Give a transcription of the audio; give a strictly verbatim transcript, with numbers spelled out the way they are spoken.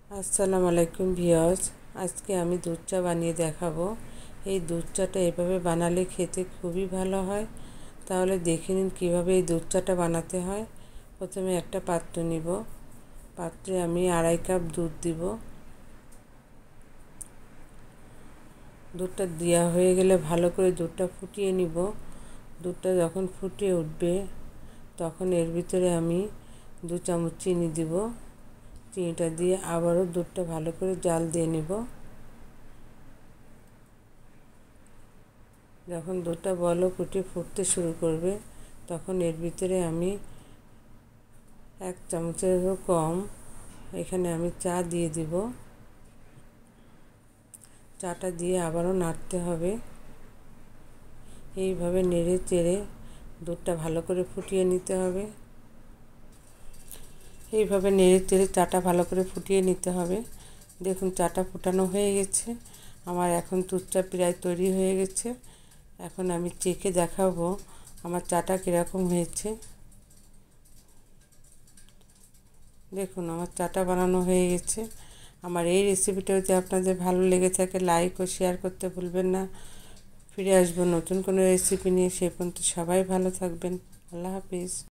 আসসালামু আলাইকুম ভিউয়ার্স, আজকে আমি দুধ চা বানিয়ে দেখাবো। এই দুধ চাটা এভাবে বানালে খেতে খুবই ভালো হয়। তাহলে দেখে নিন কীভাবে এই দুধ চাটা বানাতে হয়। প্রথমে একটা পাত্র নিব, পাত্রে আমি আড়াই কাপ দুধ দিব। দুধটা দেওয়া হয়ে গেলে ভালো করে দুধটা ফুটিয়ে নিব। দুধটা যখন ফুটে উঠবে তখন এর ভিতরে আমি দু চামচ চিনি দিব। চিনিটা দিয়ে আবারও দুধটা ভালো করে জাল দিয়ে নিব। যখন দুধটা বলক উঠে ফুটতে শুরু করবে তখন এর ভিতরে আমি এক চামচেরও কম এখানে আমি চা দিয়ে দিব। চাটা দিয়ে আবারও নাড়তে হবে। এইভাবে নেড়ে চেড়ে দুধটা ভালো করে ফুটিয়ে নিতে হবে। এইভাবে নেড়ে চেড়ে চাটা ভালো করে ফুটিয়ে নিতে হবে। দেখুন চাটা ফুটানো হয়ে গেছে। আমার এখন দুধ চা প্রায় তৈরি হয়ে গেছে। এখন আমি চেখে দেখাবো আমার চাটা কীরকম হয়েছে। দেখুন আমার চাটা বানানো হয়ে গেছে। আমার এই রেসিপিটা যদি আপনাদের ভালো লেগে থাকে লাইক ও শেয়ার করতে ভুলবেন না। ফিরে আসবো নতুন কোনো রেসিপি নিয়ে। সে পর্যন্ত সবাই ভালো থাকবেন। আল্লাহ হাফিজ।